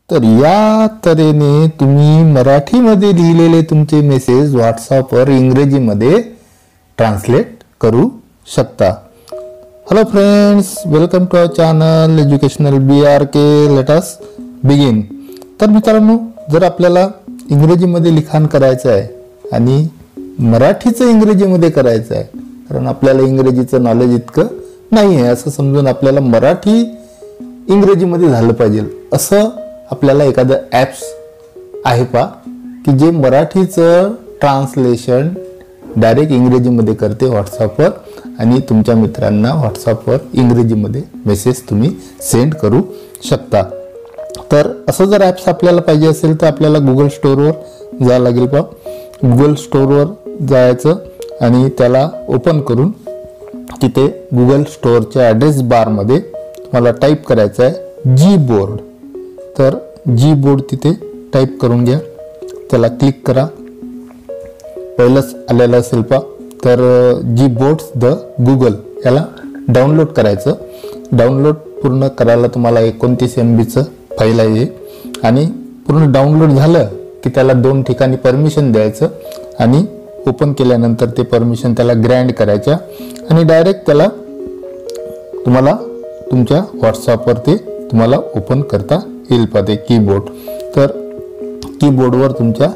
तर या तऱ्हेने तुम्ही मराठीमध्ये लिहिलेले तुमचे मेसेज व्हॉट्सअपवर इंग्रजीमध्ये ट्रान्सलेट करू शकता. Hello friends, welcome to our channel educational BRK. Let us begin. तर मित्रांनो, जर आपल्याला इंग्रजीमध्ये लिखाण करायचं आहे आणि मराठीचं इंग्रजीमध्ये करायचं आहे, कारण आपल्याला इंग्रजीचं नॉलेज इतकं नाही आहे, असं समजून आपल्याला मराठी इंग्रजीमध्ये झालं पाहिजे असं आपल्याला एखादं ॲप्स आहे पा की जे मराठीचं ट्रान्सलेशन डायरेक्ट इंग्रजीमध्ये करते व्हॉट्सअपवर आणि तुमच्या मित्रांना व्हॉट्सअपवर इंग्रजीमध्ये मेसेज तुम्ही सेंड करू शकता. तर असं जर ॲप्स आपल्याला पाहिजे असेल तर आपल्याला गुगल स्टोअरवर जायला लागेल पा. गुगल स्टोअरवर जायचं आणि त्याला ओपन करून तिथे गुगल स्टोअरच्या ॲड्रेस बारमध्ये तुम्हाला टाईप करायचं आहे Gboard. तर Gboard तिथे टाईप करून घ्या, त्याला क्लिक करा. पहिलंच आलेलं असेल पा. तर Gboard द गुगल याला डाउनलोड करायचं. डाउनलोड पूर्ण करायला तुम्हाला 29 MBचं फाईल आहे आणि पूर्ण डाउनलोड झालं की त्याला 2 ठिकाणी परमिशन द्यायचं आणि ओपन केल्यानंतर ते परमिशन त्याला ग्रँड करायच्या आणि डायरेक्ट त्याला तुम्हाला तुमच्या व्हॉट्सअपवर ते तुम्हाला ओपन करता येईल पाहते कीबोर्ड. तर कीबोर्डवर तुमच्या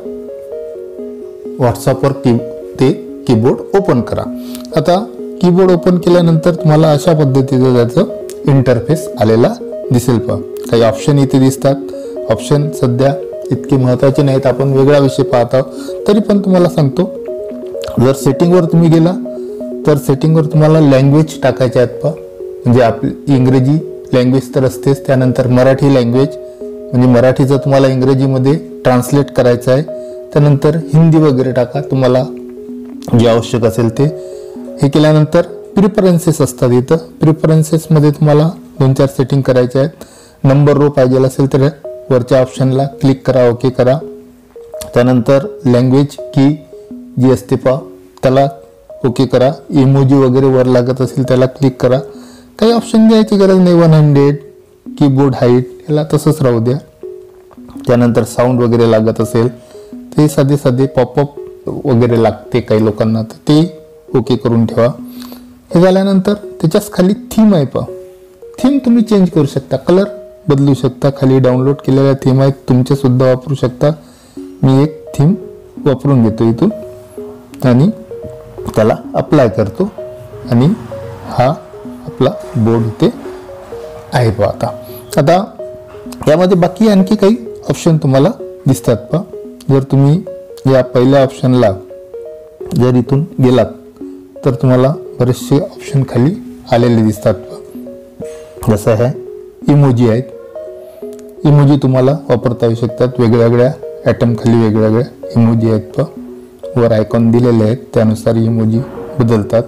व्हॉट्सअपवर ते कीबोर्ड ओपन करा. आता कीबोर्ड ओपन केल्यानंतर तुम्हाला अशा पद्धतीचं त्याचं इंटरफेस आलेला दिसेल पहा. काही ऑप्शन इथे दिसतात. ऑप्शन सध्या इतके महत्त्वाचे नाहीत, आपण वेगळा विषय पाहत आहोत. तरी पण तुम्हाला सांगतो, जर सेटिंगवर तुम्ही गेला तर सेटिंगवर तुम्हाला लँग्वेज टाकायचे आहेत पहा. म्हणजे आपली इंग्रजी लँग्वेज तर असतेच, त्यानंतर मराठी लँग्वेज म्हणजे मराठीचं तुम्हाला इंग्रजीमध्ये ट्रान्सलेट करायचं आहे. त्यानंतर हिंदी वगैरे टाका तुम्हाला जे आवश्यक असेल ते. हे केल्यानंतर प्रिफरन्सेस असतात. इथं प्रिफरन्सेसमध्ये तुम्हाला 2-4 सेटिंग करायचे आहेत. नंबर रो पाहिजे असेल तर वरच्या ऑप्शनला क्लिक करा, ओके करा. त्यानंतर लँग्वेज की जी असते पहा त्याला ओके करा. इमोजी वगैरे वर लागत असेल त्याला क्लिक करा. काही ऑप्शन द्यायची गरज नाही. 100 कीबोर्ड हाईट याला तसंच राहू द्या. त्यानंतर साऊंड वगैरे लागत असेल ते साधे पॉपअप वगैरे लागते काही लोकांना, तर ते ओके करून ठेवा. हे झाल्यानंतर त्याच्याच खाली थीम आहे पहा. थीम तुम्ही चेंज करू शकता, कलर बदलू शकता. खाली डाउनलोड केलेल्या थीम आहेत, तुमच्या सुद्धा वापरू शकता. मी एक थीम वापरून घेतो इथून आणि त्याला अप्लाय करतो आणि हा आपला बोर्ड इथे आहे पहा. आता यामध्ये बाकी आणखी काही ऑप्शन तुम्हाला दिसतात पहा. जर तुम्ही या पहिल्या ऑप्शनला जर इथून गेलात तर तुम्हाला बरेचसे ऑप्शन खाली आलेले दिसतात पहा. जसं आहे इमोजी आहेत. इमोजी तुम्हाला वापरता येऊ शकतात. वेगवेगळ्या ॲटम खाली वेगवेगळ्या इमोजी आहेत पहा. वर आयकॉन दिलेले आहेत, त्यानुसार इमोजी बदलतात.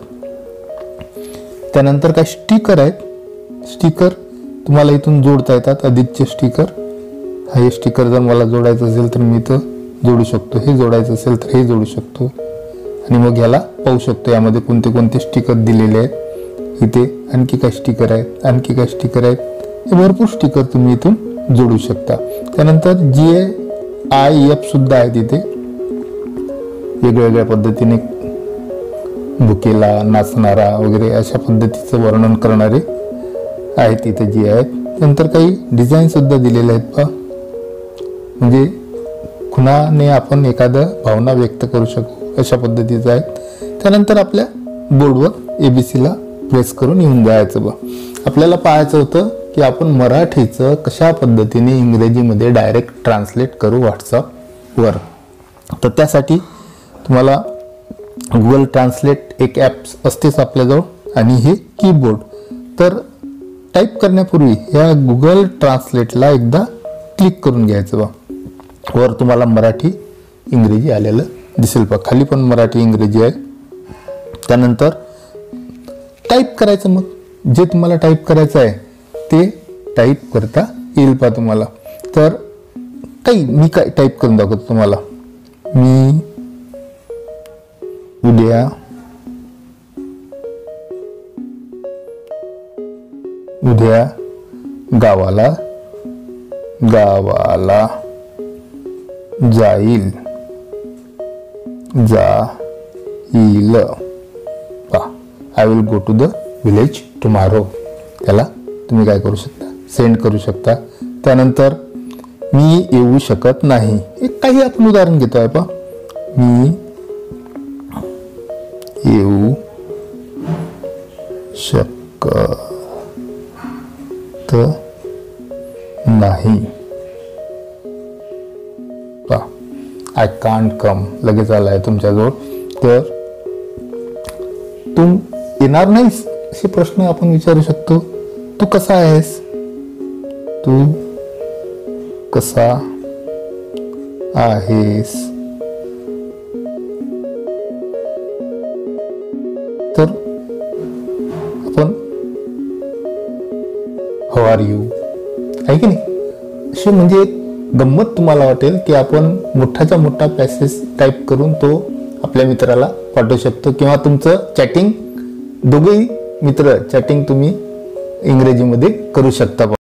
त्यानंतर काही स्टिकर आहेत. स्टिकर तुम्हाला इथून जोडता येतात. अधिकचे स्टिकर, हे स्टिकर जर मला जोडायचं असेल तर मी इथं जोडू शकतो. हे जोडायचं असेल तर हे जोडू शकतो आणि मग ह्याला पाहू शकतो यामध्ये कोणते कोणते स्टिकर दिलेले आहेत. इथे आणखी काही स्टिकर आहेत, आणखी काही स्टिकर आहेत. हे भरपूर स्टिकर तुम्ही इथून जोडू शकता. त्यानंतर GIF सुद्धा आहे तिथे. वेगवेगळ्या पद्धतीने भुकेला, नाचणारा वगैरे अशा पद्धतीचं वर्णन करणारे आहेत इथे जे आहेत. नंतर काही डिझाईन सुद्धा दिलेले आहेत पहा. म्हणजे खुणाने आपण एखादं भावना व्यक्त करू शकू अशा पद्धतीचं आहेत. त्यानंतर आपल्या बोर्डवर ABCला प्रेस करून येऊन जायचं बा. आपल्याला पाहायचं होतं की आपण मराठीचं कशा पद्धतीने इंग्रजीमध्ये डायरेक्ट ट्रान्सलेट करू व्हॉट्सअपवर. तर त्यासाठी तुम्हाला गुगल ट्रान्सलेट एक ॲप असतेच आपल्याजवळ आणि हे कीबोर्ड. तर टाईप करण्यापूर्वी या गुगल ट्रान्सलेटला एकदा क्लिक करून घ्यायचं बा. वर तुम्हाला मराठी इंग्रजी आलेलं दिसेल पहा. खाली पण मराठी इंग्रजी आहे. त्यानंतर टाईप करायचं. मग जे तुम्हाला टाईप करायचं आहे ते टाईप करता येईल पहा तुम्हाला. तर मी काय टाईप करून दाखवतो तुम्हाला. मी उद्या गावाला गावाला जाईल I will go to the village tomorrow. त्याला तुम्ही काय करू शकता, सेंड करू शकता. त्यानंतर मी येऊ शकत नाही, एक काही आपण उदाहरण घेतोय पहा. मी येऊ शकत नाही. आय कांट कम लगेच आलाय तुमच्याजवळ. तर तू येणार नाहीस असे प्रश्न आपण विचारू शकतो. तू कसा आहेस, तू कसा आहेस. तर आपण हाऊ आर यू आहे की नाही, अशी म्हणजे एक गंमत तुम्हाला वाटेल की आपण मोठाच्या मोठा पॅसेज टाईप करून तो आपल्या मित्राला पाठवू शकतो, किंवा तुमचं चॅटिंग दोघेही मित्र चॅटिंग तुम्ही इंग्रजीमध्ये करू शकता.